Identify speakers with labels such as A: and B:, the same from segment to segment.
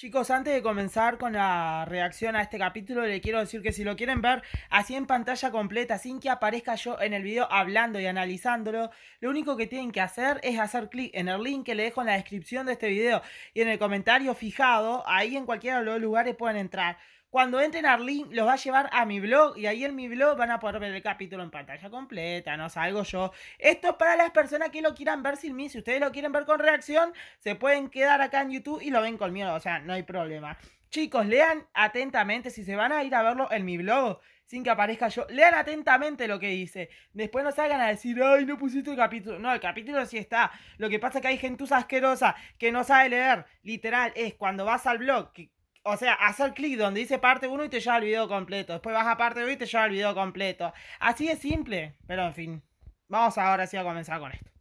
A: Chicos, antes de comenzar con la reacción a este capítulo, le quiero decir que si lo quieren ver así en pantalla completa, sin que aparezca yo en el video hablando y analizándolo, lo único que tienen que hacer es hacer clic en el link que le dejo en la descripción de este video y en el comentario fijado, ahí en cualquiera de los lugares pueden entrar. Cuando entren al link los va a llevar a mi blog y ahí en mi blog van a poder ver el capítulo en pantalla completa, no salgo yo. Esto es para las personas que lo quieran ver sin mí. Si ustedes lo quieren ver con reacción, se pueden quedar acá en YouTube y lo ven conmigo, o sea, no hay problema. Chicos, lean atentamente, si se van a ir a verlo en mi blog, sin que aparezca yo, lean atentamente lo que dice. Después no salgan a decir, ay, no pusiste el capítulo. No, el capítulo sí está. Lo que pasa es que hay gentuza asquerosa que no sabe leer. Literal, es cuando vas al blog, o sea, hacer clic donde dice parte 1 y te lleva el video completo. Después vas a parte 2 y te lleva el video completo. Así de simple, pero en fin. Vamos ahora sí a comenzar con esto.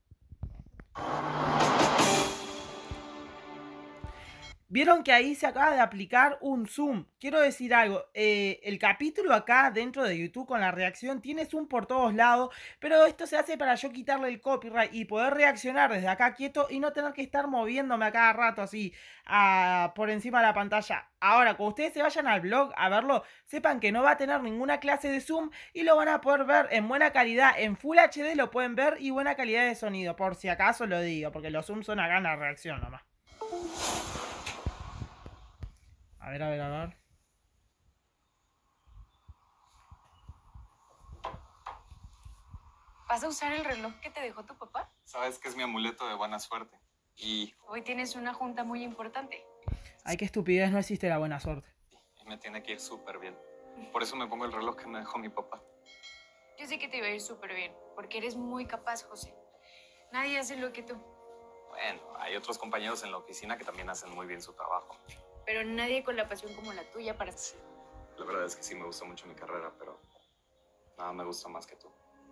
A: Vieron que ahí se acaba de aplicar un zoom. Quiero decir algo, el capítulo acá dentro de YouTube con la reacción tiene zoom por todos lados, pero esto se hace para yo quitarle el copyright y poder reaccionar desde acá quieto y no tener que estar moviéndome a cada rato así por encima de la pantalla. Ahora, cuando ustedes se vayan al blog a verlo, sepan que no va a tener ninguna clase de zoom y lo van a poder ver en buena calidad, en Full HD lo pueden ver y buena calidad de sonido, por si acaso lo digo, porque los zooms son acá en la reacción nomás. A ver.
B: ¿Vas a usar el reloj que te dejó tu papá?
C: Sabes que es mi amuleto de buena suerte. Y
B: Hoy tienes una junta muy importante.
A: Ay, qué estupidez, no existe la buena suerte.
C: me tiene que ir súper bien. Por eso me pongo el reloj que me dejó mi papá.
B: Yo sé que te iba a ir súper bien, porque eres muy capaz, José. Nadie hace lo que tú,
C: Bueno, hay otros compañeros en la oficina que también hacen muy bien su trabajo.
B: pero nadie con la pasión como la tuya para...
C: La verdad es que sí me gusta mucho mi carrera, pero nada me gusta más que tú.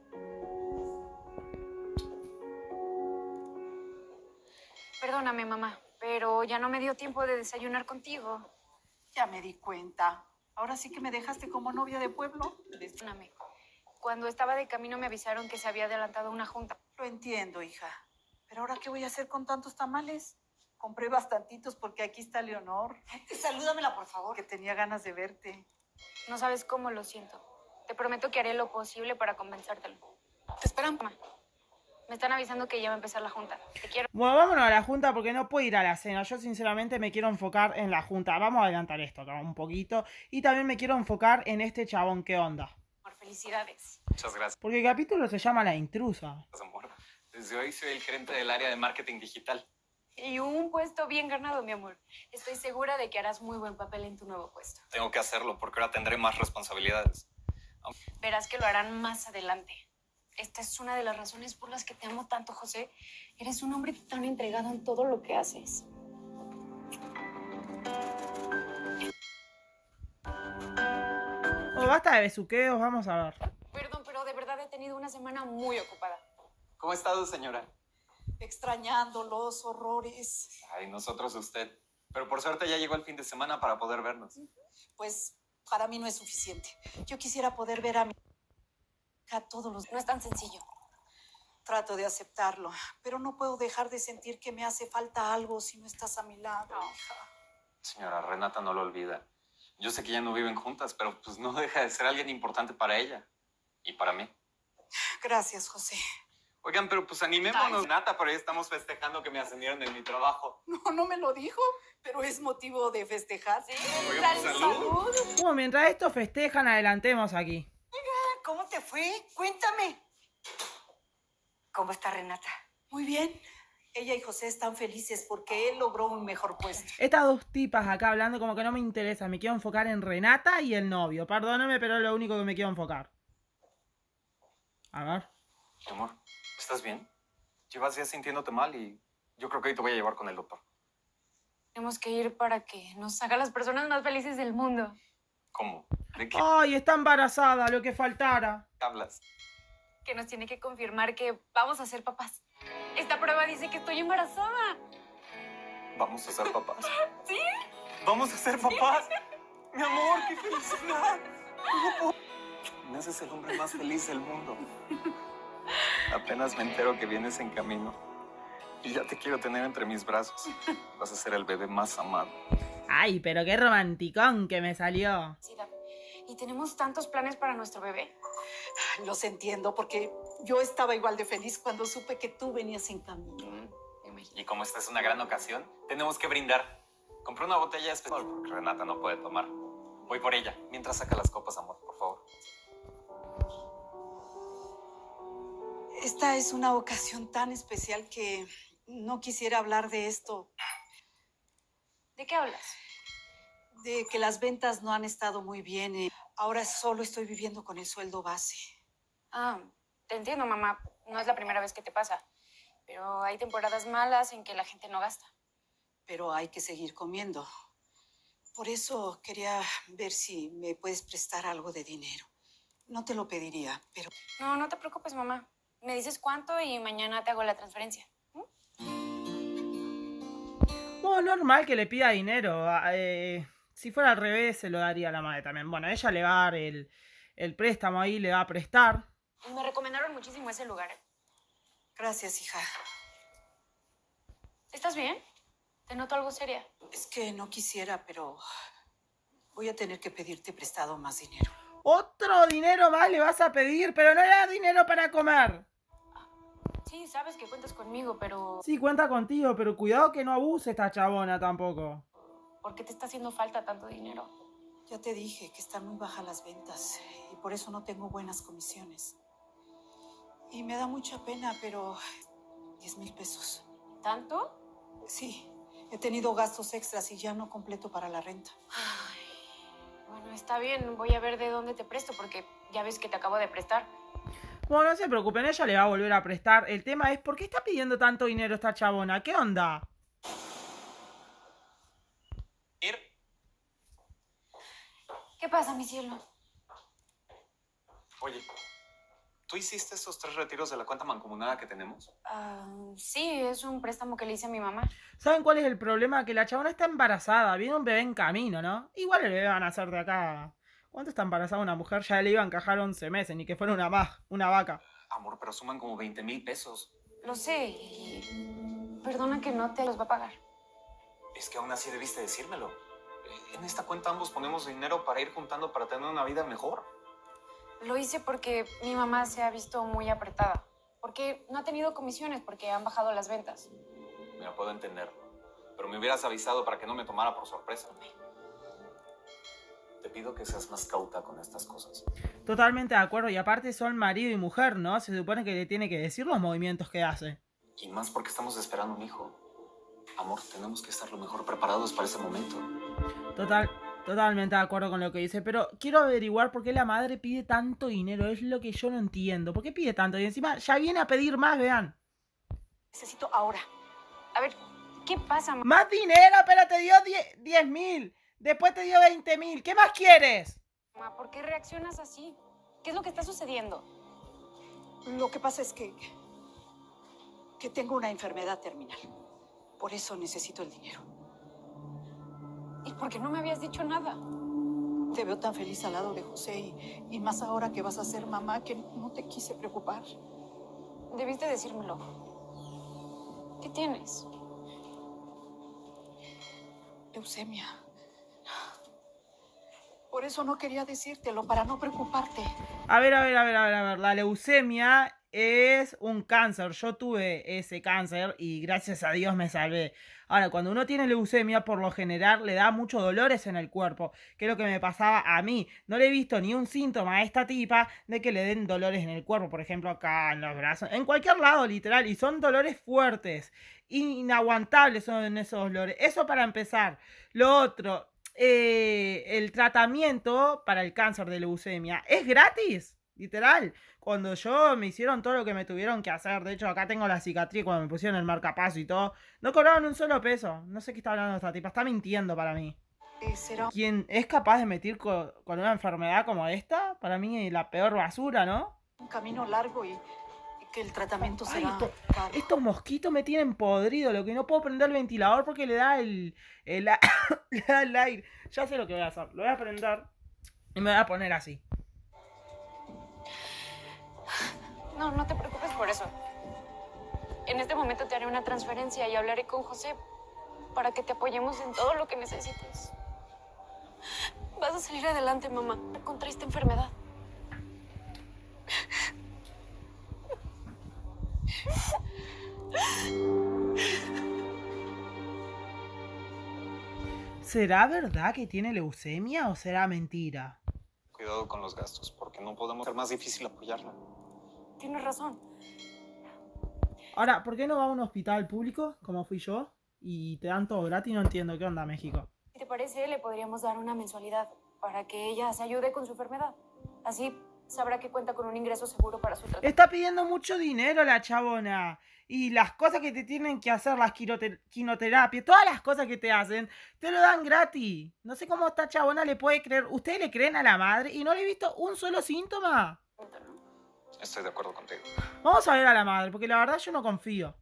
B: Perdóname, mamá, pero ya no me dio tiempo de desayunar contigo.
D: Ya me di cuenta. Ahora sí que me dejaste como novia de pueblo.
B: Perdóname. Cuando estaba de camino me avisaron que se había adelantado una junta.
D: Lo entiendo, hija. Pero ahora, ¿qué voy a hacer con tantos tamales? Compré bastantitos porque aquí está Leonor.
E: Salúdamela, por favor.
D: Que tenía ganas de verte.
B: No sabes cómo lo siento. Te prometo que haré lo posible para convencértelo.
E: Te esperan.
B: Mamá, me están avisando que ya va a empezar la junta. Te quiero.
A: Bueno, vámonos a la junta porque no puedo ir a la cena. Yo sinceramente me quiero enfocar en la junta. Vamos a adelantar esto acá un poquito. Y también me quiero enfocar en este chabón. ¿Qué onda?
B: Por felicidades.
C: Muchas gracias,
A: Porque el capítulo se llama La Intrusa.
C: amor. Desde hoy soy el gerente del área de marketing digital.
B: Y un puesto bien ganado, mi amor. Estoy segura de que harás muy buen papel en tu nuevo puesto.
C: Tengo que hacerlo porque ahora tendré más responsabilidades.
B: Verás que lo harán más adelante. Esta es una de las razones por las que te amo tanto, José. Eres un hombre tan entregado en todo lo que haces.
A: Oh, basta de besuqueos, vamos a ver.
B: Perdón, pero de verdad he tenido una semana muy ocupada.
C: ¿Cómo ha estado, señora?
D: Extrañando los horrores.
C: Ay, nosotros usted. Pero por suerte ya llegó el fin de semana para poder vernos.
D: Pues para mí no es suficiente. Yo quisiera poder ver a mi hija todos los...
B: No es tan sencillo.
D: Trato de aceptarlo, pero no puedo dejar de sentir que me hace falta algo si no estás a mi lado, hija.
C: Señora, Renata no lo olvida. Yo sé que ya no viven juntas, pero pues no deja de ser alguien importante para ella. Y para mí.
D: Gracias, José.
C: Oigan, pero pues animémonos. Renata, por ahí estamos festejando que me ascendieron en mi trabajo.
D: No me lo dijo, pero es motivo de festejar.
B: ¿Sí?
C: Oigan, pues, salud.
A: Bueno, mientras esto festejan, adelantemos aquí.
E: ¿Cómo te fue? Cuéntame. ¿Cómo está Renata?
D: Muy bien. Ella y José están felices porque él logró un mejor puesto.
A: Estas dos tipas acá hablando como que no me interesa. Me quiero enfocar en Renata y el novio. Perdóname, pero es lo único que me quiero enfocar. A ver.
C: Mi amor, ¿estás bien? Llevas días sintiéndote mal y yo creo que hoy te voy a llevar con el doctor.
B: Tenemos que ir para que nos haga las personas más felices del mundo.
C: ¿Cómo? ¿De qué
A: Ay, está embarazada, lo que faltara.
C: hablas?
B: Que nos tiene que confirmar que vamos a ser papás. Esta prueba dice que estoy embarazada.
C: Vamos a ser papás.
B: ¿Sí?
C: ¡Vamos a ser papás! Mi amor, qué felicidad. Me haces el hombre más feliz del mundo. Apenas me entero que vienes en camino. Y ya te quiero tener entre mis brazos. Vas a ser el bebé más amado.
A: Ay, pero qué romanticón que me salió.
B: Y tenemos tantos planes para nuestro bebé.
D: Los entiendo porque yo estaba igual de feliz cuando supe que tú venías en camino.
B: Me imagino.
C: Y como esta es una gran ocasión, tenemos que brindar. Compré una botella especial porque Renata no puede tomar. Voy por ella. Mientras saca las copas, amor, por favor.
D: Esta es una ocasión tan especial que no quisiera hablar de esto,
B: ¿De qué hablas?
D: de que las ventas no han estado muy bien. Ahora solo estoy viviendo con el sueldo base.
B: Ah, te entiendo, mamá. No es la primera vez que te pasa. Pero hay temporadas malas en que la gente no gasta.
D: Pero hay que seguir comiendo. Por eso quería ver si me puedes prestar algo de dinero. No te lo pediría, pero
B: No, no te preocupes, mamá. Me dices cuánto y mañana te hago la transferencia.
A: Bueno, normal que le pida dinero. Si fuera al revés, se lo daría a la madre también. Bueno, ella le va a dar el préstamo ahí, le va a prestar.
B: Me recomendaron muchísimo ese lugar.
D: gracias, hija.
B: ¿Estás bien? Te noto algo seria.
D: Es que no quisiera, pero voy a tener que pedirte prestado más dinero.
A: Otro dinero más le vas a pedir, pero no era dinero para comer.
B: Sí, sabes que cuentas conmigo, pero
A: Sí, cuenta contigo, pero cuidado que no abuse esta chabona tampoco.
B: ¿por qué te está haciendo falta tanto dinero?
D: Ya te dije que están muy bajas las ventas y por eso no tengo buenas comisiones. Y me da mucha pena, pero 10,000 pesos.
B: ¿Tanto?
D: Sí, he tenido gastos extras y ya no completo para la renta.
B: Ay, bueno, está bien. Voy a ver de dónde te presto porque ya ves que te acabo de prestar.
A: Bueno, no se preocupen, ella le va a volver a prestar. El tema es, ¿por qué está pidiendo tanto dinero esta chabona? ¿Qué onda?
C: Ir.
B: ¿Qué pasa, mi cielo?
C: Oye, ¿tú hiciste esos 3 retiros de la cuenta mancomunada que tenemos?
B: Sí, es un préstamo que le hice a mi mamá.
A: ¿Saben cuál es el problema? Que la chabona está embarazada, viene un bebé en camino, ¿no? Igual el bebé van a hacer de acá. ¿Cuánto está embarazada una mujer? Ya le iba a encajar 11 meses, ni que fuera una vaca.
C: Amor, pero suman como 20,000 pesos.
B: Lo sé y perdona que no te los va a pagar.
C: Es que aún así debiste decírmelo. En esta cuenta ambos ponemos dinero para ir juntando para tener una vida mejor.
B: Lo hice porque mi mamá se ha visto muy apretada. Porque no ha tenido comisiones, porque han bajado las ventas.
C: Me puedo entender. Pero me hubieras avisado para que no me tomara por sorpresa. Te pido que seas más cauta con estas cosas.
A: Totalmente de acuerdo, y aparte son marido y mujer, ¿no? Se supone que le tiene que decir los movimientos que hace.
C: Y más porque estamos esperando un hijo. Amor, tenemos que estar lo mejor preparados para ese momento.
A: Totalmente de acuerdo con lo que dice, pero quiero averiguar por qué la madre pide tanto dinero, es lo que yo no entiendo. ¿Por qué pide tanto? Y encima ya viene a pedir más, vean.
D: Necesito ahora.
B: A ver, ¿qué pasa, mamá?
A: Más dinero, pero te dio 10,000. Después te dio 20,000. ¿Qué más quieres?
B: ¿Por qué reaccionas así? ¿Qué es lo que está sucediendo?
D: Lo que pasa es que tengo una enfermedad terminal. Por eso necesito el dinero.
B: ¿Y por qué no me habías dicho nada?
D: Te veo tan feliz al lado de José y más ahora que vas a ser mamá que no te quise preocupar.
B: Debiste decírmelo. ¿Qué tienes?
D: Leucemia. Por eso no quería decírtelo, para no preocuparte.
A: A ver. La leucemia es un cáncer. Yo tuve ese cáncer y gracias a Dios me salvé. Ahora, cuando uno tiene leucemia, por lo general le da muchos dolores en el cuerpo, que es lo que me pasaba a mí. No le he visto ni un síntoma a esta tipa de que le den dolores en el cuerpo, por ejemplo acá, en los brazos, en cualquier lado literal, y son dolores fuertes, inaguantables son esos dolores. Eso para empezar. Lo otro, el tratamiento para el cáncer de leucemia es gratis, literal. Cuando yo me hicieron todo lo que me tuvieron que hacer, de hecho acá tengo la cicatriz cuando me pusieron el marcapaso y todo, no cobraron un solo peso. No sé qué está hablando esta tipa, está mintiendo para mí.
D: ¿Será
A: ¿Quién es capaz de mentir con una enfermedad como esta? Para mí la peor basura, ¿no?
D: un camino largo y que el tratamiento
A: Ay,
D: será caro?
A: estos mosquitos me tienen podrido, lo que no puedo prender el ventilador porque le da le da el aire. Ya sé lo que voy a hacer, lo voy a prender y me voy a poner así.
B: No, no te preocupes por eso. En este momento te haré una transferencia y hablaré con José para que te apoyemos en todo lo que necesites. Vas a salir adelante, mamá, contra esta enfermedad.
A: ¿Será verdad que tiene leucemia o será mentira?
C: Cuidado con los gastos, porque no podemos hacer más difícil apoyarla.
B: Tienes razón.
A: Ahora, ¿por qué no va a un hospital público, como fui yo, y te dan todo gratis? No entiendo, ¿qué onda, México?
B: Si te parece, le podríamos dar una mensualidad para que ella se ayude con su enfermedad. Así sabrá que cuenta con un ingreso seguro para su tratamiento.
A: Está pidiendo mucho dinero la chabona. Y las cosas que te tienen que hacer, las quimioterapias, todas las cosas que te hacen, te lo dan gratis. No sé cómo esta chabona le puede creer. ¿Ustedes le creen a la madre? Y no le he visto un solo síntoma.
C: Estoy de acuerdo contigo.
A: Vamos a ver a la madre, porque la verdad yo no confío.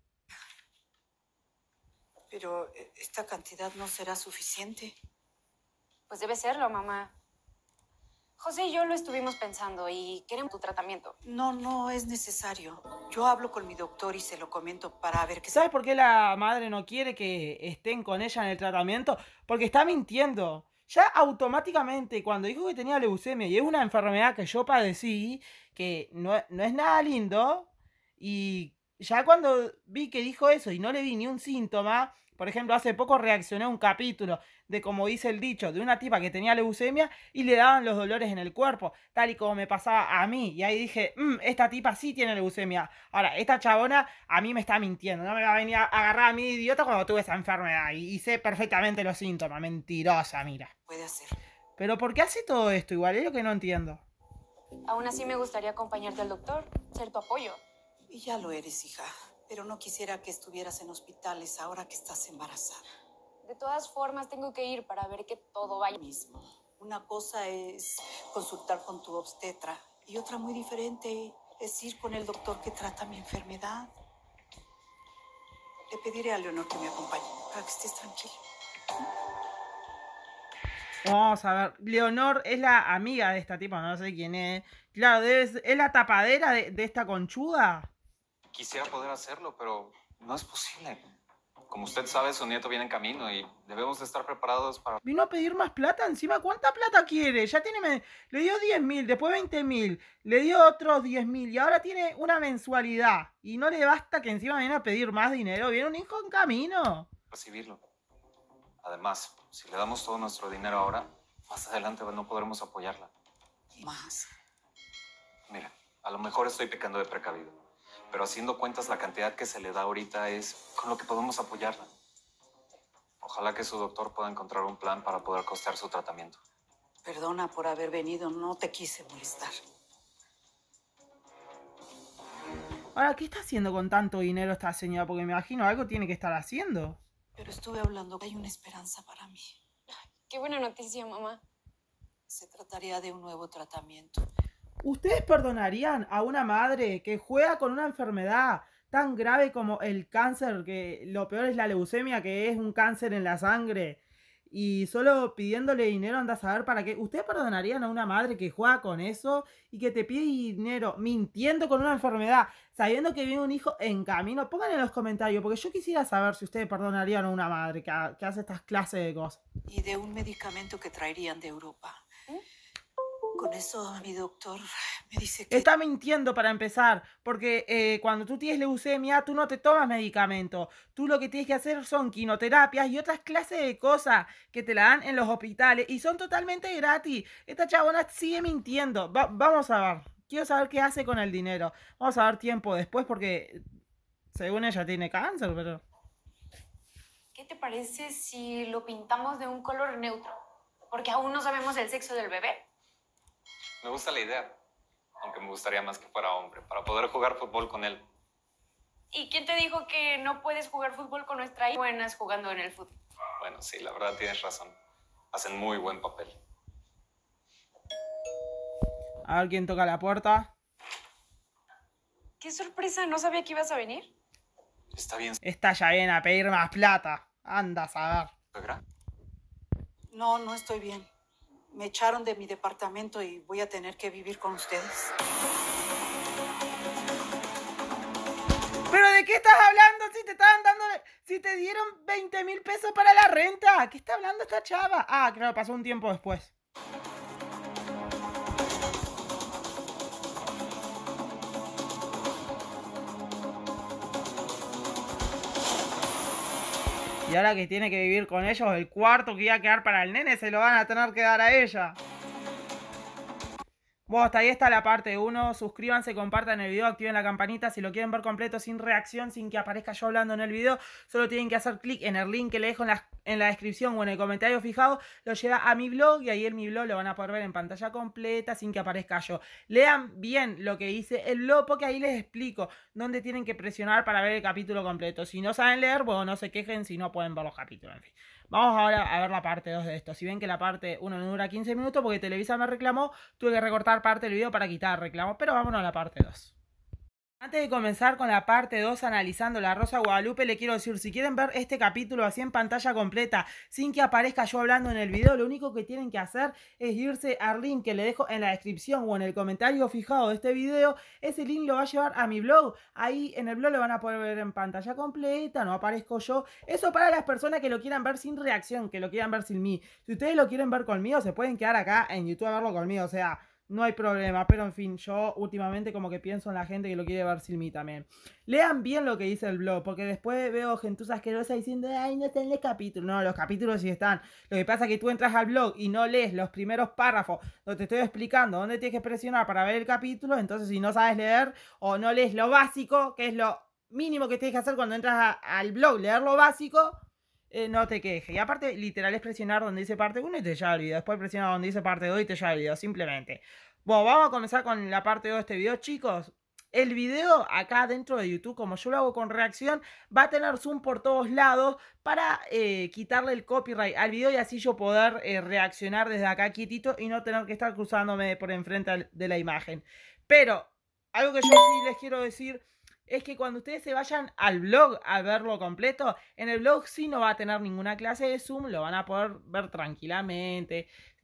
D: Pero esta cantidad no será suficiente.
B: Pues debe serlo, mamá. José y yo lo estuvimos pensando y queremos tu tratamiento.
D: No es necesario. Yo hablo con mi doctor y se lo comento para ver qué...
A: ¿Sabes por qué la madre no quiere que estén con ella en el tratamiento? Porque está mintiendo. Ya automáticamente, cuando dijo que tenía leucemia y es una enfermedad que yo padecí, que no es nada lindo, y ya cuando vi que dijo eso y no le vi ni un síntoma, por ejemplo, hace poco reaccioné a un capítulo de, como dice el dicho, de una tipa que tenía leucemia y le daban los dolores en el cuerpo, tal y como me pasaba a mí. Y ahí dije, esta tipa sí tiene leucemia. Ahora, esta chabona a mí me está mintiendo. No me va a venir a agarrar a mí de idiota cuando tuve esa enfermedad. Y sé perfectamente los síntomas. Mentirosa, mira.
D: puede hacer.
A: Pero ¿por qué hace todo esto? Igual es lo que no entiendo.
B: Aún así me gustaría acompañarte al doctor, ser tu apoyo.
D: Y ya lo eres, hija. Pero no quisiera que estuvieras en hospitales ahora que estás embarazada.
B: De todas formas, tengo que ir para ver que todo vaya.
D: Mismo. Una cosa es consultar con tu obstetra y otra muy diferente es ir con el doctor que trata mi enfermedad. Le pediré a Leonor que me acompañe para que estés tranquila.
A: Vamos a ver. Leonor es la amiga de esta tipa, no sé quién es. Claro, es la tapadera de esta conchuda.
C: Quisiera poder hacerlo, pero no es posible. Como usted sabe, su nieto viene en camino y debemos de estar preparados para...
A: Vino a pedir más plata encima. ¿Cuánta plata quiere? Ya tiene... Le dio 10.000, después 20.000, le dio otros 10.000 y ahora tiene una mensualidad. Y no le basta que encima viene a pedir más dinero. Viene un hijo en camino.
C: recibirlo. Además, si le damos todo nuestro dinero ahora, más adelante no podremos apoyarla.
D: Más.
C: Mira, a lo mejor estoy pecando de precavido, pero haciendo cuentas la cantidad que se le da ahorita es con lo que podemos apoyarla. Ojalá que su doctor pueda encontrar un plan para poder costear su tratamiento.
D: Perdona por haber venido, no te quise molestar.
A: Ahora, ¿qué está haciendo con tanto dinero esta señora? Porque me imagino algo tiene que estar haciendo.
D: Pero estuve hablando, hay una esperanza para mí.
B: Qué buena noticia, mamá.
D: Se trataría de un nuevo tratamiento.
A: ¿Ustedes perdonarían a una madre que juega con una enfermedad tan grave como el cáncer, que lo peor es la leucemia, que es un cáncer en la sangre, y solo pidiéndole dinero anda a saber para qué? ¿Ustedes perdonarían a una madre que juega con eso y que te pide dinero mintiendo con una enfermedad, sabiendo que viene un hijo en camino? Pongan en los comentarios, porque yo quisiera saber si ustedes perdonarían a una madre que hace estas clases de cosas.
D: Y de un medicamento que traerían de Europa. Con eso mi doctor me dice que...
A: Está mintiendo para empezar, porque cuando tú tienes leucemia, tú no te tomas medicamento. Tú lo que tienes que hacer son quimioterapias y otras clases de cosas que te la dan en los hospitales y son totalmente gratis. Esta chabona sigue mintiendo. Vamos a ver. Quiero saber qué hace con el dinero. Vamos a ver tiempo después porque según ella tiene cáncer, pero...
B: ¿Qué te parece si lo pintamos de un color neutro? Porque aún no sabemos el sexo del bebé.
C: Me gusta la idea, aunque me gustaría más que fuera hombre, para poder jugar fútbol con él.
B: ¿Y quién te dijo que no puedes jugar fútbol con nuestra hija? Buenas jugando en el fútbol.
C: Bueno, sí, la verdad tienes razón. Hacen muy buen papel.
A: A ver quién toca la puerta.
B: ¡Qué sorpresa! ¿No sabía que ibas a venir?
C: Está bien,
A: Esta ya viene a pedir más plata. Anda a saber.
C: suegra.
D: No estoy bien. Me echaron de mi departamento y voy a tener que vivir con ustedes. ¿
A: ¿Pero de qué estás hablando? Si te estaban dando... Si te dieron 20.000 pesos para la renta. ¿Qué está hablando esta chava? Ah, claro, pasó un tiempo después. Y ahora que tiene que vivir con ellos, el cuarto que iba a quedar para el nene se lo van a tener que dar a ella. Bueno, hasta ahí está la parte 1. Suscríbanse, compartan el video, activen la campanita. Si lo quieren ver completo sin reacción, sin que aparezca yo hablando en el video, solo tienen que hacer clic en el link que le dejo en la descripción o en el comentario fijado. Lo lleva a mi blog y ahí en mi blog lo van a poder ver en pantalla completa sin que aparezca yo. Lean bien lo que dice el blog porque ahí les explico dónde tienen que presionar para ver el capítulo completo. Si no saben leer, bueno, no se quejen si no pueden ver los capítulos, en fin. Vamos ahora a ver la parte 2 de esto. Si ven que la parte 1 no dura 15 minutos porque Televisa me reclamó, tuve que recortar parte del video para quitar reclamos. Pero vámonos a la parte 2. Antes de comenzar con la parte 2 analizando La Rosa de Guadalupe, le quiero decir, si quieren ver este capítulo así en pantalla completa, sin que aparezca yo hablando en el video, lo único que tienen que hacer es irse al link que le dejo en la descripción o en el comentario fijado de este video. Ese link lo va a llevar a mi blog. Ahí en el blog lo van a poder ver en pantalla completa, no aparezco yo. Eso para las personas que lo quieran ver sin reacción, que lo quieran ver sin mí. Si ustedes lo quieren ver conmigo, se pueden quedar acá en YouTube a verlo conmigo, o sea... No hay problema, pero en fin, yo últimamente como que pienso en la gente que lo quiere ver sin mí también. Lean bien lo que dice el blog, porque después veo gentuza asquerosa diciendo, ay, no están los capítulos. No, los capítulos sí están. Lo que pasa es que tú entras al blog y no lees los primeros párrafos donde te estoy explicando dónde tienes que presionar para ver el capítulo. Entonces, si no sabes leer o no lees lo básico, que es lo mínimo que tienes que hacer cuando entras al blog, leer lo básico... no te quejes. Y aparte, literal es presionar donde dice parte 1 y te lleva el video. Después presionar donde dice parte 2 y te lleva el video. Simplemente. Bueno, vamos a comenzar con la parte 2 de este video, chicos. El video acá dentro de YouTube, como yo lo hago con reacción, va a tener zoom por todos lados para quitarle el copyright al video y así yo poder reaccionar desde acá quietito y no tener que estar cruzándome por enfrente de la imagen. Pero, algo que yo sí les quiero decir... es que cuando ustedes se vayan al blog a verlo completo, en el blog sí no va a tener ninguna clase de zoom, lo van a poder ver tranquilamente.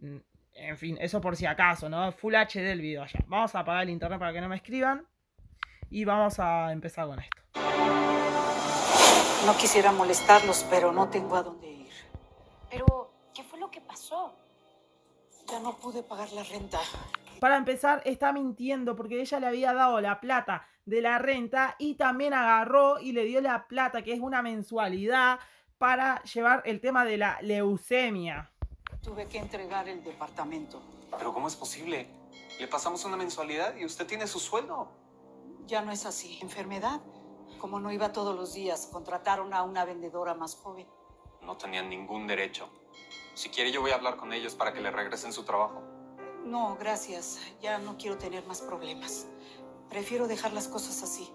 A: En fin, eso por si acaso, ¿no? Full HD el video allá. Vamos a apagar el internet para que no me escriban. Y vamos a empezar con esto.
D: No quisiera molestarlos, pero no tengo a dónde ir.
B: Pero, ¿qué fue lo que pasó?
D: Ya no pude pagar la renta.
A: Para empezar, está mintiendo porque ella le había dado la plata de la renta y también agarró y le dio la plata, que es una mensualidad, para llevar el tema de la leucemia.
D: Tuve que entregar el departamento.
C: Pero ¿cómo es posible? Le pasamos una mensualidad y usted tiene su sueldo.
D: Ya no es así. Enfermedad. Como no iba todos los días, contrataron a una vendedora más joven.
C: No tenían ningún derecho. Si quiere, yo voy a hablar con ellos para que le regresen su trabajo.
D: No, gracias. Ya no quiero tener más problemas. Prefiero dejar las cosas así.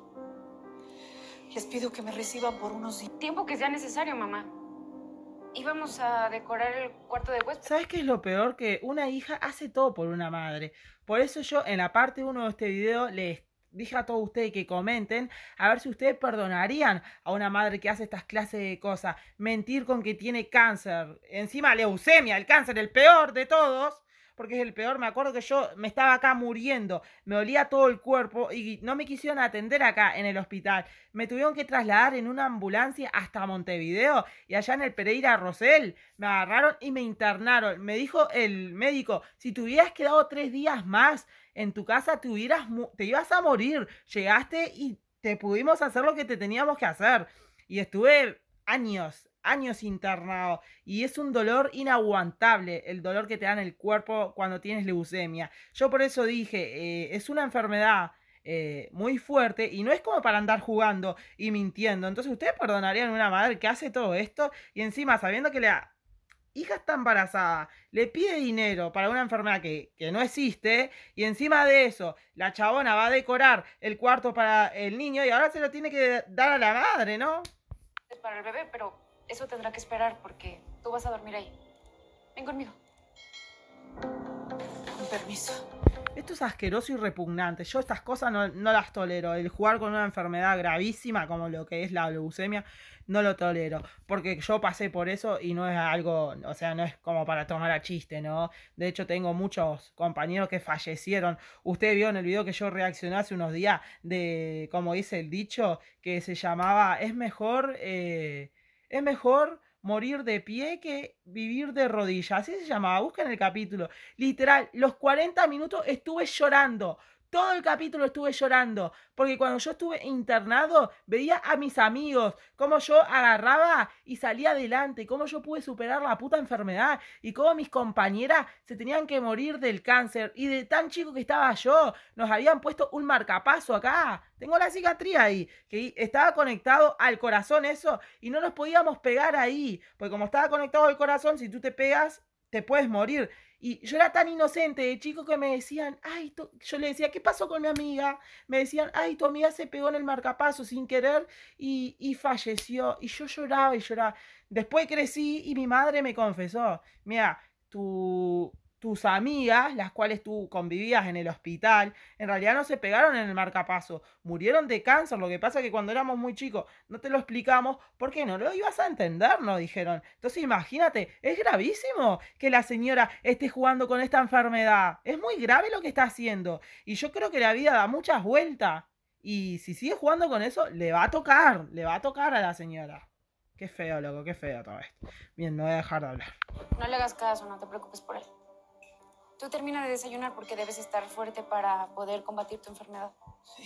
D: Les pido que me reciban por unos días.
B: Tiempo que sea necesario, mamá. Íbamos a decorar el cuarto de huésped.
A: ¿Sabes qué es lo peor? Que una hija hace todo por una madre. Por eso yo en la parte 1 de este video les dije a todos ustedes que comenten a ver si ustedes perdonarían a una madre que hace estas clases de cosas. Mentir con que tiene cáncer. Encima leucemia, el cáncer, el peor de todos. Porque es el peor. Me acuerdo que yo me estaba acá muriendo, me olía todo el cuerpo y no me quisieron atender acá en el hospital. Me tuvieron que trasladar en una ambulancia hasta Montevideo y allá en el Pereira Rosell me agarraron y me internaron. Me dijo el médico, si te hubieras quedado 3 días más en tu casa te ibas a morir. Llegaste y te pudimos hacer lo que te teníamos que hacer. Y estuve años internado y es un dolor inaguantable el dolor que te da en el cuerpo cuando tienes leucemia. Yo por eso dije, es una enfermedad muy fuerte y no es como para andar jugando y mintiendo. Entonces ustedes perdonarían a una madre que hace todo esto y encima sabiendo que la hija está embarazada, le pide dinero para una enfermedad que no existe y encima de eso la chabona va a decorar el cuarto para el niño y ahora se lo tiene que dar a la madre, ¿no?
B: Es para el bebé, pero eso tendrá que esperar porque tú vas a dormir ahí. Ven conmigo.
D: Con permiso.
A: Esto es asqueroso y repugnante. Yo estas cosas no las tolero. El jugar con una enfermedad gravísima como lo que es la leucemia, no lo tolero. Porque yo pasé por eso y no es algo, o sea, no es como para tomar a chiste, ¿no? De hecho, tengo muchos compañeros que fallecieron. Usted vio en el video que yo reaccioné hace unos días de, como dice el dicho, que se llamaba, es mejor... es mejor morir de pie que vivir de rodillas. Así se llamaba, busquen el capítulo. Literal, los 40 minutos estuve llorando. Todo el capítulo estuve llorando, porque cuando yo estuve internado, veía a mis amigos, cómo yo agarraba y salía adelante, cómo yo pude superar la puta enfermedad, y cómo mis compañeras se tenían que morir del cáncer, y de tan chico que estaba yo, nos habían puesto un marcapaso acá. Tengo la cicatriz ahí, que estaba conectado al corazón eso, y no nos podíamos pegar ahí, porque como estaba conectado al corazón, si tú te pegas, te puedes morir. Y yo era tan inocente de chico que me decían, ay, yo le decía, ¿qué pasó con mi amiga? Me decían, ay, tu amiga se pegó en el marcapaso sin querer y falleció. Y yo lloraba y lloraba. Después crecí y mi madre me confesó, mira, tus amigas, las cuales tú convivías en el hospital, en realidad no se pegaron en el marcapaso, murieron de cáncer. Lo que pasa es que cuando éramos muy chicos no te lo explicamos porque no lo ibas a entender, nos dijeron. Entonces imagínate, es gravísimo que la señora esté jugando con esta enfermedad. Es muy grave lo que está haciendo. Y yo creo que la vida da muchas vueltas. Y si sigue jugando con eso, le va a tocar a la señora. Qué feo, loco, qué feo todo esto. Bien, no voy a dejar de hablar.
B: No le hagas caso, no te preocupes por él. Tú termina de desayunar porque debes estar fuerte para poder combatir tu enfermedad.
D: Sí.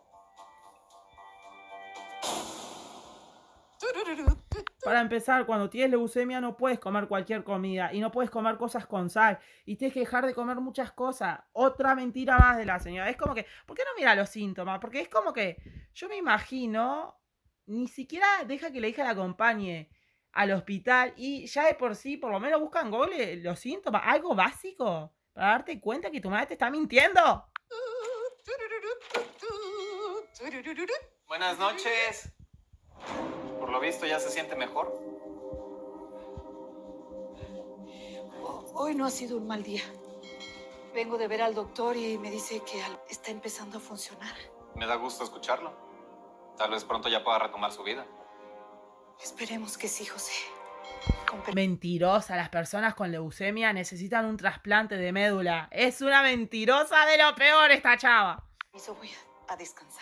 A: Para empezar, cuando tienes leucemia no puedes comer cualquier comida y no puedes comer cosas con sal y tienes que dejar de comer muchas cosas. Otra mentira más de la señora. Es como que, ¿por qué no mira los síntomas? Porque es como que, yo me imagino, ni siquiera deja que la hija la acompañe al hospital y ya de por sí, por lo menos busca en Google los síntomas, algo básico, para darte cuenta que tu madre te está mintiendo.
C: Buenas noches. Por lo visto ya se siente mejor.
D: Hoy no ha sido un mal día. Vengo de ver al doctor y me dice que está empezando a funcionar.
C: Me da gusto escucharlo. Tal vez pronto ya pueda retomar su vida.
D: Esperemos que sí, José.
A: Mentirosa, las personas con leucemia necesitan un trasplante de médula. Es una mentirosa de lo peor esta chava.
D: Eso voy a descansar.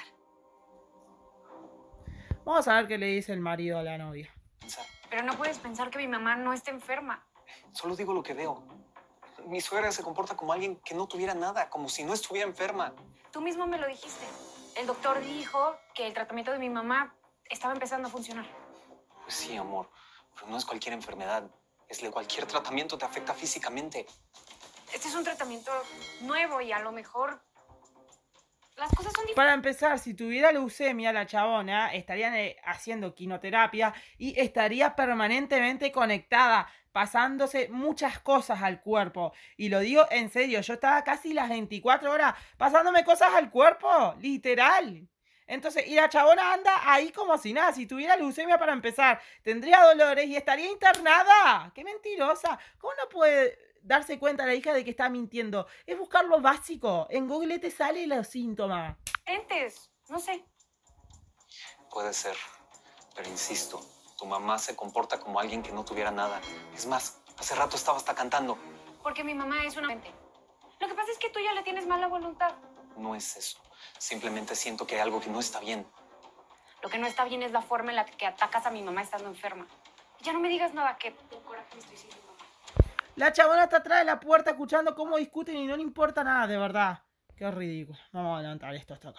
A: Vamos a ver qué le dice el marido a la novia.
B: Pero no puedes pensar que mi mamá no esté enferma.
C: Solo digo lo que veo. Mi suegra se comporta como alguien que no tuviera nada, como si no estuviera enferma.
B: Tú mismo me lo dijiste. El doctor dijo que el tratamiento de mi mamá estaba empezando a funcionar.
C: Pues sí, amor, pero no es cualquier enfermedad. Cualquier tratamiento te afecta físicamente.
B: Este es un tratamiento nuevo y a lo mejor las cosas son diferentes.
A: Para empezar, si tuviera leucemia, la chabona estaría haciendo quimioterapia y estaría permanentemente conectada, pasándose muchas cosas al cuerpo. Y lo digo en serio, yo estaba casi las 24 horas pasándome cosas al cuerpo, literal. Entonces, y la chabona anda ahí como si nada. Si tuviera leucemia para empezar, tendría dolores y estaría internada. ¡Qué mentirosa! ¿Cómo no puede darse cuenta la hija de que está mintiendo? Es buscar lo básico. En Google te salen los síntomas.
B: No sé.
C: Puede ser, pero insisto, tu mamá se comporta como alguien que no tuviera nada. Es más, hace rato estaba hasta cantando.
B: Porque mi mamá es una mente. Lo que pasa es que tú ya le tienes mala voluntad.
C: No es eso. Simplemente siento que hay algo que no está bien.
B: Lo que no está bien es la forma en la que atacas a mi mamá estando enferma. Ya no me digas nada, que por coraje me estoy sintiendo mal.
A: La chabona está atrás de la puerta escuchando cómo discuten y no le importa nada, de verdad. Qué ridículo. Vamos a levantar esto hasta acá.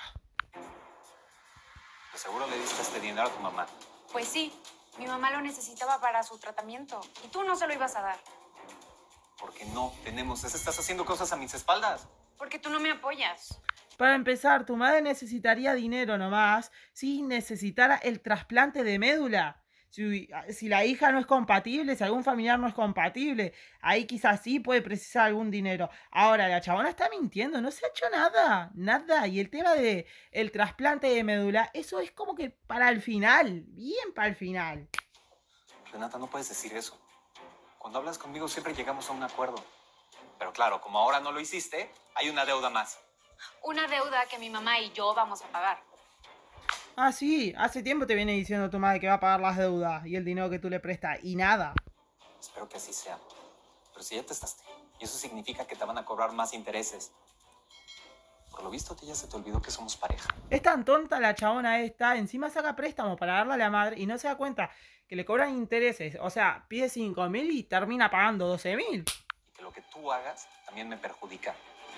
C: De seguro le diste este dinero a tu mamá.
B: Pues sí, mi mamá lo necesitaba para su tratamiento y tú no se lo ibas a dar.
C: Porque no tenemos. Estás haciendo cosas a mis espaldas.
B: Porque tú no me apoyas.
A: Para empezar, tu madre necesitaría dinero nomás si necesitara el trasplante de médula. Si la hija no es compatible, si algún familiar no es compatible, ahí quizás sí puede precisar algún dinero. Ahora, la chabona está mintiendo, no se ha hecho nada, nada. Y el tema de el trasplante de médula, eso es como que para el final, bien para el final.
C: Renata, no puedes decir eso. Cuando hablas conmigo siempre llegamos a un acuerdo. Pero claro, como ahora no lo hiciste, hay una deuda más.
B: Una deuda que mi mamá y yo vamos a pagar.
A: Ah, sí, hace tiempo te viene diciendo tu madre que va a pagar las deudas y el dinero que tú le prestas y nada.
C: Espero que así sea. Pero si ya testaste, y eso significa que te van a cobrar más intereses. Por lo visto a ti ya se te olvidó que somos pareja.
A: Es tan tonta la chabona esta, encima saca préstamo para darle a la madre y no se da cuenta que le cobran intereses. O sea, pide 5.000 y termina pagando 12.000.
C: Y que lo que tú hagas también me perjudica.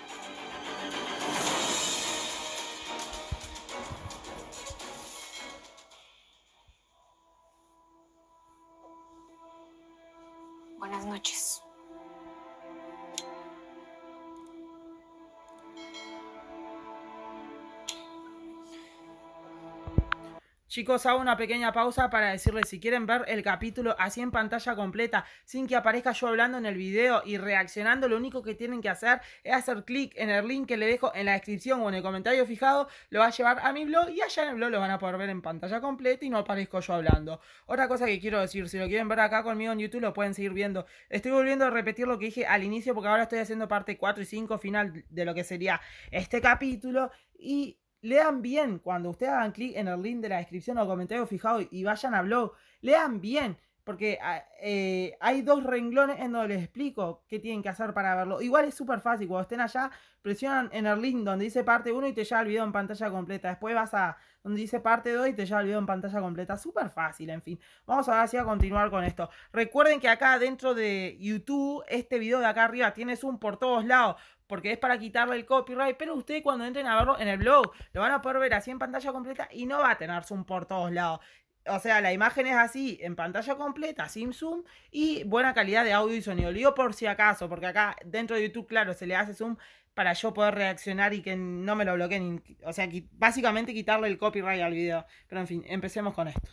B: Buenas noches.
A: Chicos, hago una pequeña pausa para decirles si quieren ver el capítulo así en pantalla completa, sin que aparezca yo hablando en el video y reaccionando, lo único que tienen que hacer es hacer clic en el link que le dejo en la descripción o en el comentario fijado, lo va a llevar a mi blog y allá en el blog lo van a poder ver en pantalla completa y no aparezco yo hablando. Otra cosa que quiero decir, si lo quieren ver acá conmigo en YouTube lo pueden seguir viendo. Estoy volviendo a repetir lo que dije al inicio porque ahora estoy haciendo parte 4 y 5 final de lo que sería este capítulo y... lean bien, cuando ustedes hagan clic en el link de la descripción o comentario fijado y vayan a blog, lean bien, porque hay 2 renglones en donde les explico qué tienen que hacer para verlo. Igual es súper fácil, cuando estén allá, presionan en el link donde dice parte 1 y te lleva el video en pantalla completa. Después vas a donde dice parte 2 y te lleva el video en pantalla completa. Súper fácil, en fin. Vamos ahora sí a continuar con esto. Recuerden que acá dentro de YouTube, este video de acá arriba tiene zoom por todos lados, porque es para quitarle el copyright, pero ustedes cuando entren a verlo en el blog, lo van a poder ver así en pantalla completa y no va a tener zoom por todos lados. O sea, la imagen es así, en pantalla completa, sin zoom y buena calidad de audio y sonido. Lo digo por si acaso, porque acá dentro de YouTube, claro, se le hace zoom para yo poder reaccionar y que no me lo bloqueen. O sea, básicamente quitarle el copyright al video. Pero en fin, empecemos con esto.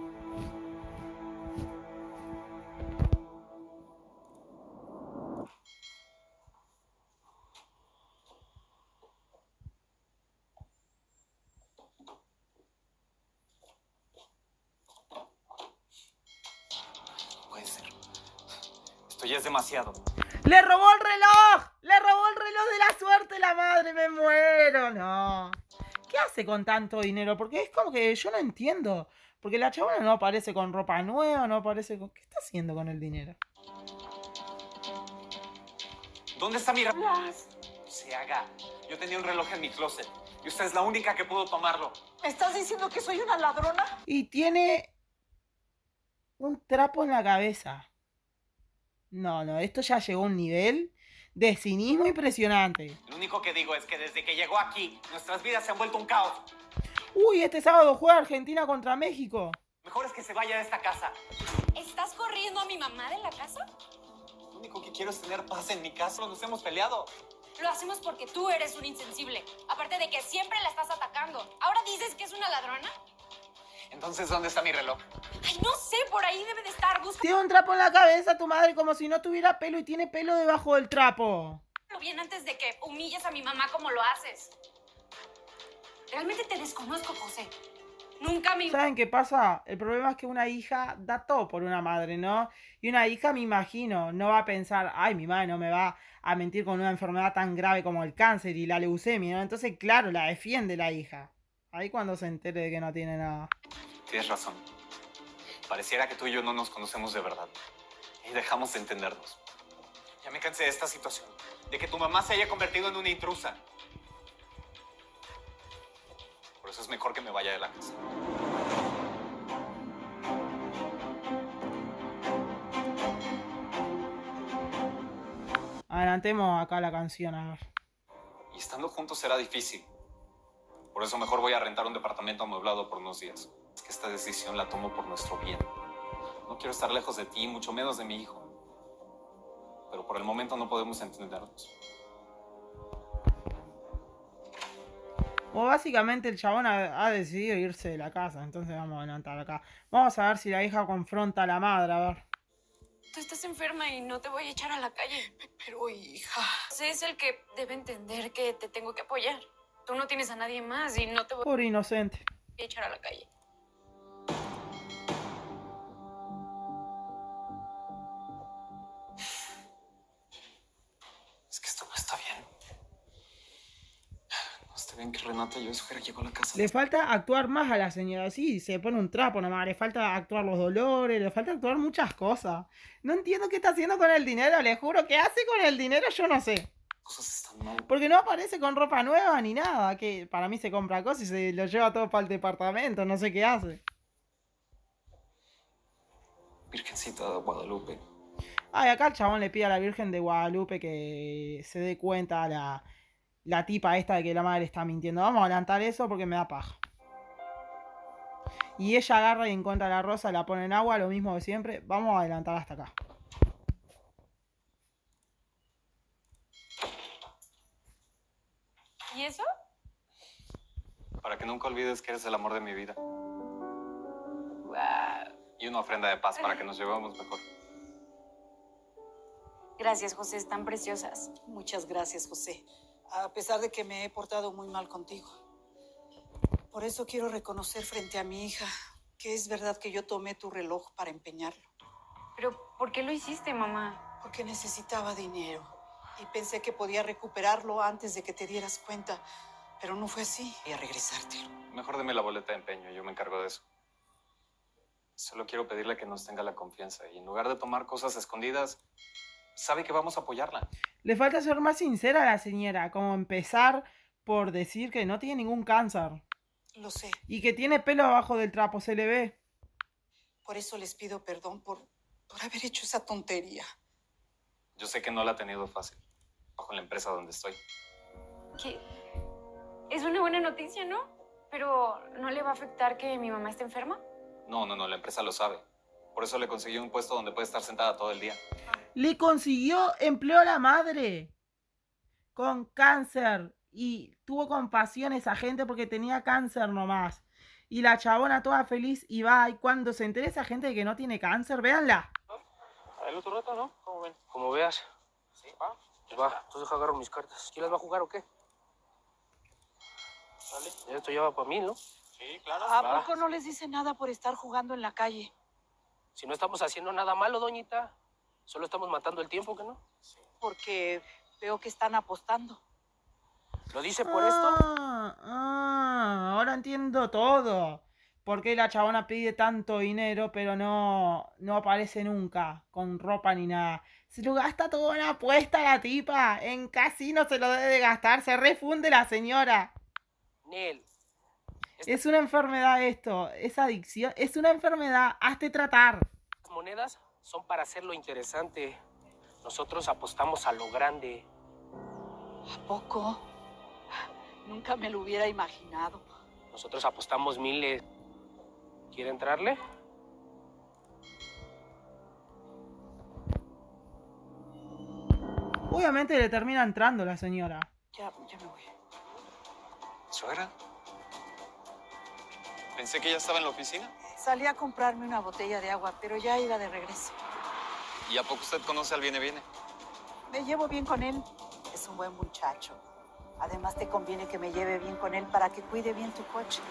C: Puede ser. Esto ya es demasiado.
A: ¡Le robó el reloj! ¡Le robó el reloj de la suerte la madre! ¡Me muero! No. ¿Qué hace con tanto dinero? Porque es como que yo no entiendo. Porque la chabona no aparece con ropa nueva, no aparece con... ¿Qué está haciendo con el dinero?
C: ¿Dónde está mi reloj? Se haga. Yo tenía un reloj en mi closet y usted es la única que pudo tomarlo.
E: ¿Me estás diciendo que soy una ladrona?
A: Y tiene un trapo en la cabeza. No, esto ya llegó a un nivel de cinismo impresionante.
C: Lo único que digo es que desde que llegó aquí, nuestras vidas se han vuelto un caos.
A: Uy, este sábado juega Argentina contra México.
C: Mejor es que se vaya de esta casa.
B: ¿Estás corriendo a mi mamá de la casa?
C: Lo único que quiero es tener paz en mi casa. Nos hemos peleado.
B: Lo hacemos porque tú eres un insensible. Aparte de que siempre la estás atacando. ¿Ahora dices que es una ladrona?
C: Entonces, ¿dónde está mi reloj?
B: Ay, no sé, por ahí debe de estar.
A: Tiene un trapo en la cabeza tu madre como si no tuviera pelo y tiene pelo debajo del trapo.
B: Búscalo bien antes de que humilles a mi mamá como lo haces. Realmente te desconozco, José. Nunca me...
A: ¿Saben qué pasa? El problema es que una hija da todo por una madre, ¿no? Y una hija, me imagino, no va a pensar, ay, mi madre no me va a mentir con una enfermedad tan grave como el cáncer y la leucemia, ¿no? Entonces, claro, la defiende la hija. Ahí cuando se entere de que no tiene nada.
C: Tienes razón. Pareciera que tú y yo no nos conocemos de verdad. Y dejamos de entendernos. Ya me cansé de esta situación. De que tu mamá se haya convertido en una intrusa. Por eso es mejor que me vaya de la casa.
A: Adelantemos acá la canción, a ver.
C: Y estando juntos será difícil. Por eso mejor voy a rentar un departamento amueblado por unos días. Es que esta decisión la tomo por nuestro bien. No quiero estar lejos de ti, mucho menos de mi hijo. Pero por el momento no podemos entendernos.
A: O básicamente el chabón ha decidido irse de la casa, entonces vamos a adelantar acá. Vamos a ver si la hija confronta a la madre, a ver.
B: Tú estás enferma y no te voy a echar a la calle.
E: Pero, hija...
B: José es el que debe entender que te tengo que apoyar. Tú no tienes a nadie más y no te voy
A: Pobre inocente.
B: a echar a la calle.
C: Es que esto no está bien. No está bien que Renata y yo fuera llegó a la casa.
A: Le falta actuar más a la señora. Sí, se pone un trapo nomás. Le falta actuar los dolores. Le falta actuar muchas cosas. No entiendo qué está haciendo con el dinero. Le juro que hace con el dinero, yo no sé.
C: Cosas están mal.
A: Porque no aparece con ropa nueva ni nada. Que para mí se compra cosas y se lo lleva todo para el departamento. No sé qué hace.
C: Virgencita de Guadalupe.
A: Ay, acá el chabón le pide a la Virgen de Guadalupe que se dé cuenta la tipa esta de que la madre está mintiendo. Vamos a adelantar eso porque me da paja. Y ella agarra y encuentra la rosa, la pone en agua, lo mismo de siempre. Vamos a adelantar hasta acá.
B: ¿Y eso?
C: Para que nunca olvides que eres el amor de mi vida.
B: Wow.
C: Y una ofrenda de paz para que nos llevemos mejor.
B: Gracias, José, están preciosas.
D: Muchas gracias, José. A pesar de que me he portado muy mal contigo. Por eso quiero reconocer frente a mi hija que es verdad que yo tomé tu reloj para empeñarlo.
B: Pero, ¿por qué lo hiciste, mamá?
D: Porque necesitaba dinero y pensé que podía recuperarlo antes de que te dieras cuenta. Pero no fue así. Voy a regresártelo.
C: Mejor deme la boleta de empeño, yo me encargo de eso. Solo quiero pedirle que nos tenga la confianza y en lugar de tomar cosas escondidas, sabe que vamos a apoyarla.
A: Le falta ser más sincera a la señora, como empezar por decir que no tiene ningún cáncer.
D: Lo sé.
A: Y que tiene pelo abajo del trapo, se le ve.
D: Por eso les pido perdón por haber hecho esa tontería.
C: Yo sé que no la ha tenido fácil, bajo la empresa donde estoy.
B: Que es una buena noticia, ¿no? Pero, ¿no le va a afectar que mi mamá esté enferma?
C: No, la empresa lo sabe. Por eso le conseguí un puesto donde puede estar sentada todo el día.
A: Le consiguió empleo a la madre. Con cáncer. Y tuvo compasión esa gente porque tenía cáncer nomás. Y la chabona toda feliz y va. Y cuando se entere esa gente de que no tiene cáncer, véanla.
F: A ver otro rato, ¿no? ¿Cómo ven? Como veas. Sí, va. Pues va, entonces deja agarro mis cartas. ¿Quién las va a jugar o qué? Vale. Esto ya va para mí, ¿no? Sí, claro.
D: ¿A poco no les dice nada por estar jugando en la calle?
F: Si no estamos haciendo nada malo, doñita. Solo estamos matando el tiempo, ¿que no?
D: Porque veo que están apostando.
F: ¿Lo dice por esto?
A: Ahora entiendo todo. ¿Por qué la chabona pide tanto dinero pero no aparece nunca con ropa ni nada? Se lo gasta todo en apuesta la tipa. En casino se lo debe de gastar. Se refunde la señora.
F: Nel.
A: Es una enfermedad esto. Es adicción. Es una enfermedad. Hazte tratar.
F: Las monedas son para hacerlo interesante. Nosotros apostamos a lo grande.
D: ¿A poco? Nunca me lo hubiera imaginado.
F: Nosotros apostamos miles. ¿Quiere entrarle?
A: Obviamente le termina entrando la señora.
D: Ya me voy.
C: ¿Suegra? Pensé que ya estaba en la oficina.
D: Salí a comprarme una botella de agua, pero ya iba de regreso.
C: ¿Y a poco usted conoce al Viene Viene?
D: Me llevo bien con él. Es un buen muchacho. Además, te conviene que me lleve bien con él para que cuide bien tu coche.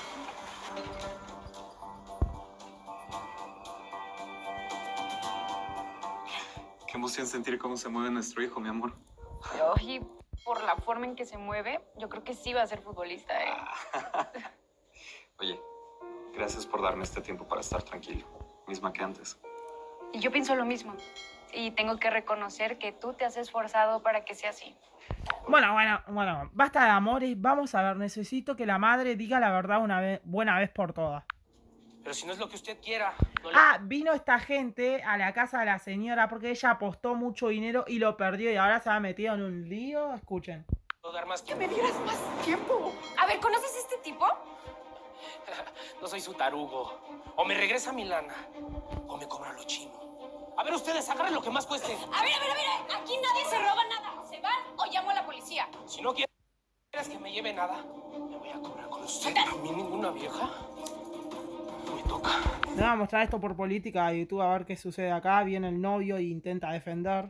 C: Qué emoción sentir cómo se mueve nuestro hijo, mi amor.
B: Oye, por la forma en que se mueve, yo creo que sí va a ser futbolista, ¿eh?
C: Oye, gracias por darme este tiempo para estar tranquilo. Misma que antes.
B: Y yo pienso lo mismo. Y tengo que reconocer que tú te has esforzado para que sea así.
A: Bueno, basta de amores. Vamos a ver, necesito que la madre diga la verdad buena vez por todas.
F: Pero si no es lo que usted quiera. No le...
A: Vino esta gente a la casa de la señora porque ella apostó mucho dinero y lo perdió y ahora se ha metido en un lío. Escuchen.
F: ¿Puedo dar más
D: ¡Que
F: tiempo?
D: me dieras más tiempo!
B: A ver, ¿conoces a este tipo?
F: No soy su tarugo. O me regresa mi lana, o me cobra lo chino. A ver, ustedes, agarren lo que más cueste.
B: A ver, aquí nadie se roba nada. ¿Se van o llamo a la policía?
F: Si no quieres que me lleve nada, me voy a cobrar con usted. A mí ninguna vieja me toca.
A: Le voy a mostrar esto por política a YouTube a ver qué sucede acá. Viene el novio e intenta defender.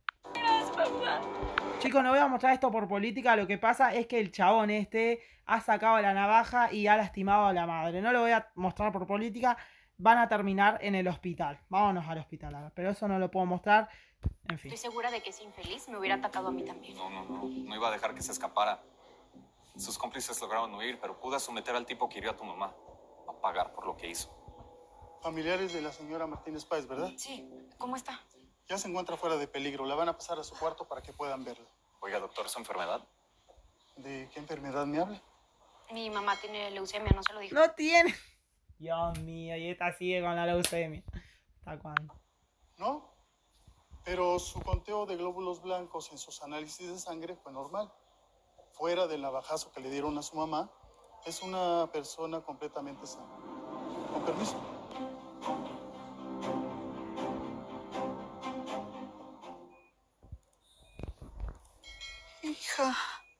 A: Chicos, no voy a mostrar esto por política. Lo que pasa es que el chabón este ha sacado la navaja y ha lastimado a la madre. No lo voy a mostrar por política. Van a terminar en el hospital. Vámonos al hospital ahora. Pero eso no lo puedo mostrar. En fin.
B: Estoy segura de que ese infeliz me hubiera atacado a mí también.
C: No iba a dejar que se escapara. Sus cómplices lograron huir, pero pudo someter al tipo que hirió a tu mamá. Va a pagar por lo que hizo.
G: Familiares de la señora Martínez Páez, ¿verdad?
B: Sí, ¿cómo está?
G: Ya se encuentra fuera de peligro. La van a pasar a su cuarto para que puedan verla.
C: Oiga, doctor, ¿su enfermedad?
G: ¿De qué enfermedad me habla?
B: Mi mamá tiene leucemia, no se lo dijo.
A: No tiene. Dios mío, y esta sigue con la leucemia. ¿Hasta cuándo?
G: ¿No? Pero su conteo de glóbulos blancos en sus análisis de sangre fue normal. Fuera del navajazo que le dieron a su mamá, es una persona completamente sana. Con permiso.
D: Hija,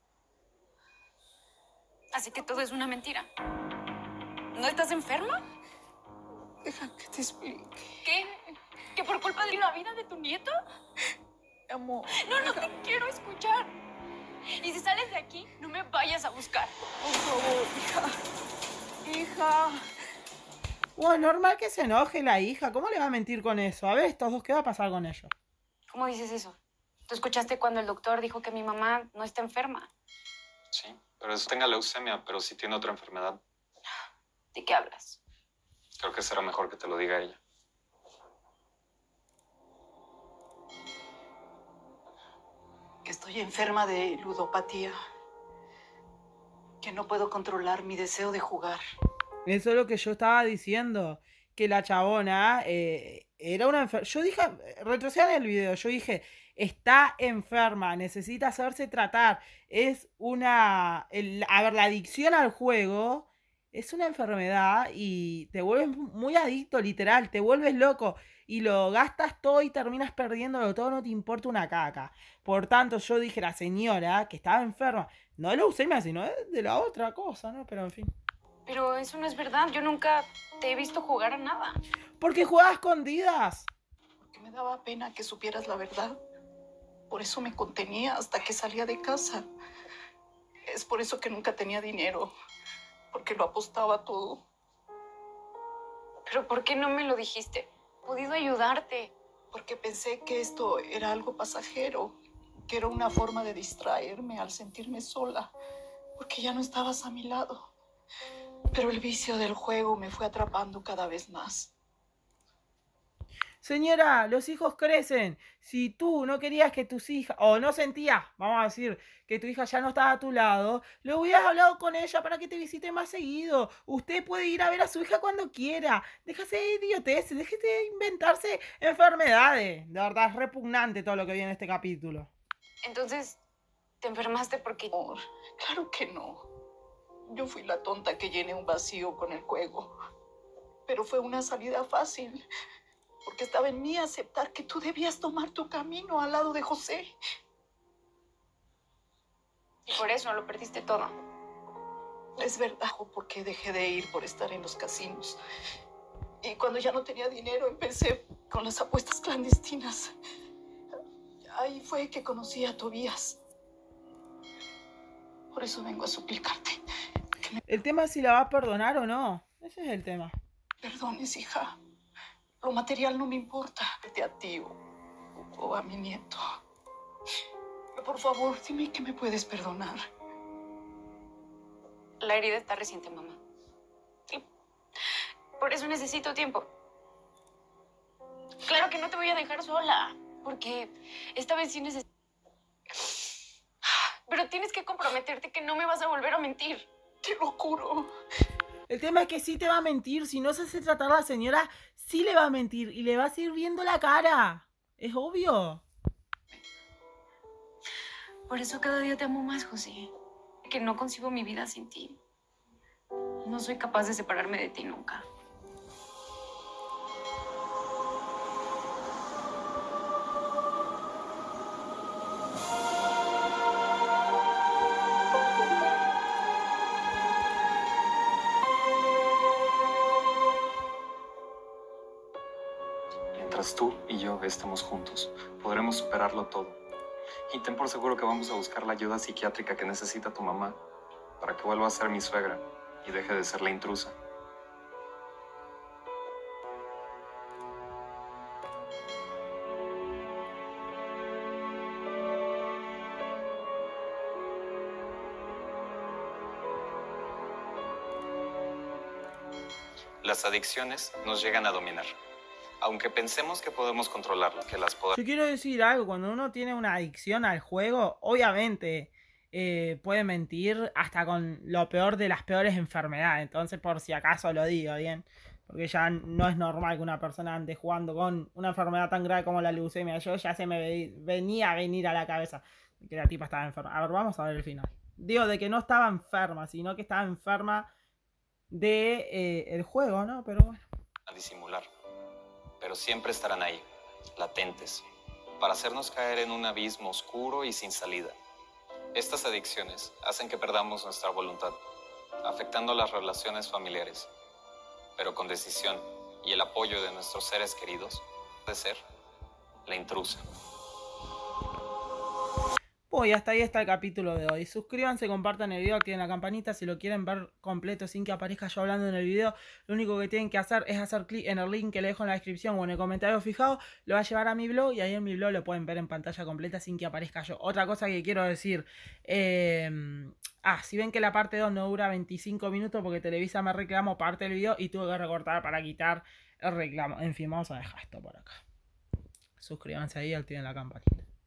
B: Así que todo es una mentira. ¿No estás enferma?
D: deja que te explique.
B: ¿Qué? ¿Que por culpa de la vida de tu nieto?
D: Amor,
B: No, no te quiero escuchar. Y si sales de aquí, no me vayas a buscar.
D: por favor, hija. Hija.
A: Bueno, normal que se enoje la hija. ¿Cómo le va a mentir con eso? A ver, estos dos, ¿qué va a pasar con ellos?
B: ¿Cómo dices eso? ¿Tú escuchaste cuando el doctor dijo que mi mamá no está enferma?
C: Sí, pero eso tenga leucemia, pero si tiene otra enfermedad.
B: ¿De qué hablas?
C: Creo que será mejor que te lo diga ella.
D: Que estoy enferma de ludopatía. Que no puedo controlar mi deseo de jugar.
A: Eso es lo que yo estaba diciendo. Que la chabona era una enferma. Yo dije, retrocedan el video, yo dije, está enferma, necesita hacerse tratar. Es una... a ver, la adicción al juego es una enfermedad y te vuelves muy adicto, literal, te vuelves loco. Y lo gastas todo y terminas perdiéndolo todo, no te importa una caca. Por tanto, yo dije, la señora que estaba enferma, no de leucemia, sino de la otra cosa, ¿no? Pero en fin.
B: Pero eso no es verdad. Yo nunca te he visto jugar a nada.
A: Porque jugaba a escondidas.
D: Porque me daba pena que supieras la verdad. Por eso me contenía hasta que salía de casa. Es por eso que nunca tenía dinero. Porque lo apostaba todo.
B: ¿Pero por qué no me lo dijiste? He podido ayudarte.
D: Porque pensé que esto era algo pasajero. Que era una forma de distraerme al sentirme sola. Porque ya no estabas a mi lado. Pero el vicio del juego me fue atrapando cada vez más.
A: Señora, los hijos crecen. Si tú no querías que tus hijas, o no sentías, vamos a decir, que tu hija ya no estaba a tu lado, le hubieras hablado con ella para que te visite más seguido. Usted puede ir a ver a su hija cuando quiera. Déjase de idioteces, déjese de inventarse enfermedades. De verdad, es repugnante todo lo que viene en este capítulo.
B: Entonces, ¿te enfermaste porque...
D: Amor, claro que no. Yo fui la tonta que llené un vacío con el juego. Pero fue una salida fácil. Porque estaba en mí aceptar que tú debías tomar tu camino al lado de José.
B: Y por eso lo perdiste todo?
D: Es verdad, porque dejé de ir por estar en los casinos. Y cuando ya no tenía dinero, empecé con las apuestas clandestinas. Ahí fue que conocí a Tobías. Por eso vengo a suplicarte.
A: El tema es si la va a perdonar o no. Ese es el tema.
D: Perdones, hija. Lo material no me importa. Vete a ti o a mi nieto. Por favor, dime que me puedes perdonar.
B: La herida está reciente, mamá. Y por eso necesito tiempo. Claro que no te voy a dejar sola, porque esta vez sí necesito... Pero tienes que comprometerte que no me vas a volver a mentir.
D: Te lo juro.
A: El tema es que sí te va a mentir. Si no se hace tratar a la señora, sí le va a mentir. Y le va a seguir viendo la cara. Es obvio.
B: Por eso cada día te amo más, José. Que no concibo mi vida sin ti. No soy capaz de separarme de ti nunca.
C: Mientras tú y yo estemos juntos, podremos superarlo todo. Y ten por seguro que vamos a buscar la ayuda psiquiátrica que necesita tu mamá para que vuelva a ser mi suegra y deje de ser la intrusa. Las adicciones nos llegan a dominar. Aunque pensemos que podemos controlarlas, que las podemos...
A: Yo quiero decir algo. Cuando uno tiene una adicción al juego, obviamente puede mentir hasta con lo peor de las peores enfermedades. Entonces, por si acaso lo digo, ¿bien? Porque ya no es normal que una persona ande jugando con una enfermedad tan grave como la leucemia. Yo ya se me venía a venir a la cabeza que la tipa estaba enferma. A ver, vamos a ver el final. Digo, de que no estaba enferma, sino que estaba enferma de el juego, ¿no? Pero bueno.
C: A disimular. Pero siempre estarán ahí, latentes, para hacernos caer en un abismo oscuro y sin salida. Estas adicciones hacen que perdamos nuestra voluntad, afectando las relaciones familiares. Pero con decisión y el apoyo de nuestros seres queridos, puede ser la intrusa.
A: Y hasta ahí está el capítulo de hoy. Suscríbanse, compartan el video, activen la campanita si lo quieren ver completo sin que aparezca yo hablando en el video. Lo único que tienen que hacer es hacer clic en el link que le dejo en la descripción o en el comentario fijado. Lo va a llevar a mi blog y ahí en mi blog lo pueden ver en pantalla completa sin que aparezca yo. Otra cosa que quiero decir, si ven que la parte 2 no dura 25 minutos porque Televisa me reclamó parte del video y tuve que recortar para quitar el reclamo. En fin, vamos a dejar esto por acá. Suscríbanse ahí y activen la campanita.